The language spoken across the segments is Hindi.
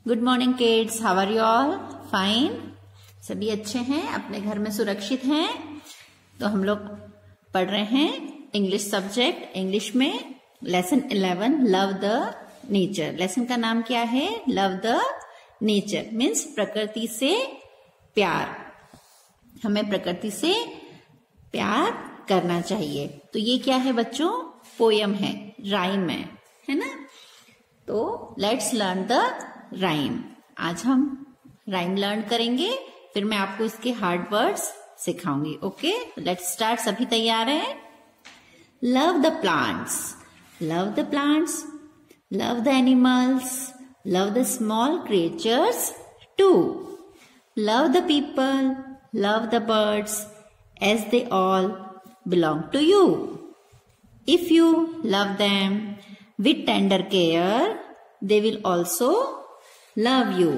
Good morning kids, how are you all? Fine? सभी अच्छे हैं, अपने घर में सुरक्षित हैं? तो हम लोग पढ़ रहे हैं इंग्लिश सब्जेक्ट। इंग्लिश में lesson 11 love the nature. Lesson का नाम क्या है? लव द नेचर मीन्स प्रकृति से प्यार। हमें प्रकृति से प्यार करना चाहिए। तो ये क्या है बच्चों? पोयम है, राइम है ना? तो लेट्स लर्न द राइम। आज हम राइम लर्न करेंगे, फिर मैं आपको इसके हार्ड वर्ड्स सिखाऊंगी। Okay, let's start. सभी तैयार हैं? Love the plants, love the plants, love the animals, love the small creatures too, love the people, love the birds as they all belong to you. If you love them with tender care, they will also love you.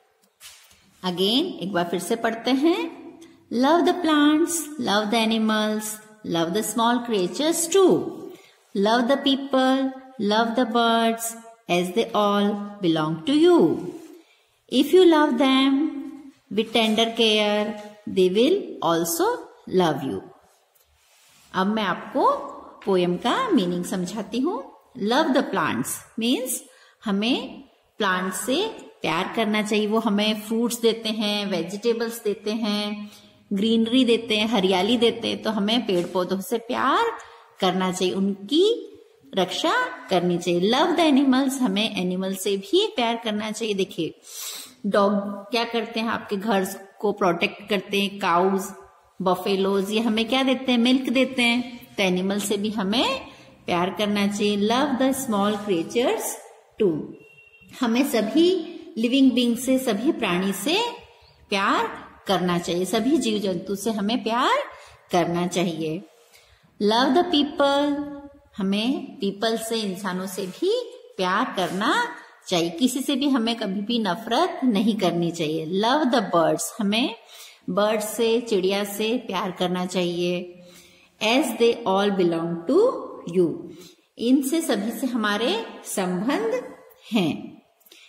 Again, एक बार फिर से पढ़ते हैं। Love the plants, love the animals, love the small creatures too. Love the people, love the birds as they all belong to you. If you love them with tender care, they will also love you. अब मैं आपको पोयम का मीनिंग समझाती हूँ। लव द प्लांट्स मीन्स हमें प्लांट से प्यार करना चाहिए। वो हमें फ्रूट्स देते हैं, वेजिटेबल्स देते हैं, ग्रीनरी देते हैं, हरियाली देते हैं। तो हमें पेड़ पौधों से प्यार करना चाहिए, उनकी रक्षा करनी चाहिए। लव द एनिमल्स, हमें एनिमल से भी प्यार करना चाहिए। देखिए डॉग क्या करते हैं, आपके घर को प्रोटेक्ट करते हैं। काउज, बफेलोज, ये हमें क्या देते हैं? मिल्क देते हैं। तो एनिमल से भी हमें प्यार करना चाहिए। Love the small creatures too, हमें सभी लिविंग बीइंग से, सभी प्राणी से प्यार करना चाहिए। सभी जीव जंतु से हमें प्यार करना चाहिए। लव द पीपल, हमें पीपल से, इंसानों से भी प्यार करना चाहिए। किसी से भी हमें कभी भी नफरत नहीं करनी चाहिए। लव द बर्ड्स, हमें बर्ड से, चिड़िया से प्यार करना चाहिए। As they all belong to you, इनसे सभी से हमारे संबंध हैं।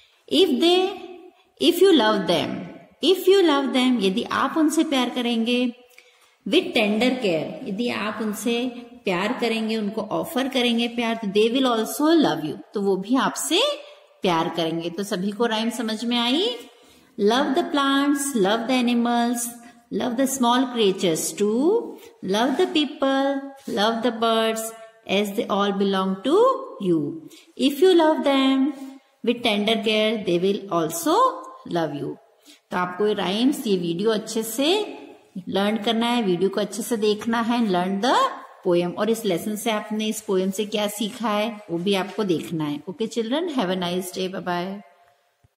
इफ यू लव देम, यदि आप उनसे प्यार करेंगे। विथ टेंडर केयर, यदि आप उनसे प्यार करेंगे, उनको ऑफर करेंगे प्यार, तो they will also love you, तो वो भी आपसे प्यार करेंगे। तो सभी को राइम समझ में आई? Love the plants, love the animals, love the small creatures too, love the people, love the birds as they all belong to you. If you love them with tender care, they will also love you. तो आपको ये राइम्स, ये वीडियो अच्छे से लर्न करना है, वीडियो को अच्छे से देखना है। लर्न द पोयम, और इस लेसन से आपने इस पोयम से क्या सीखा है वो भी आपको देखना है। Okay children, have a nice day, bye bye.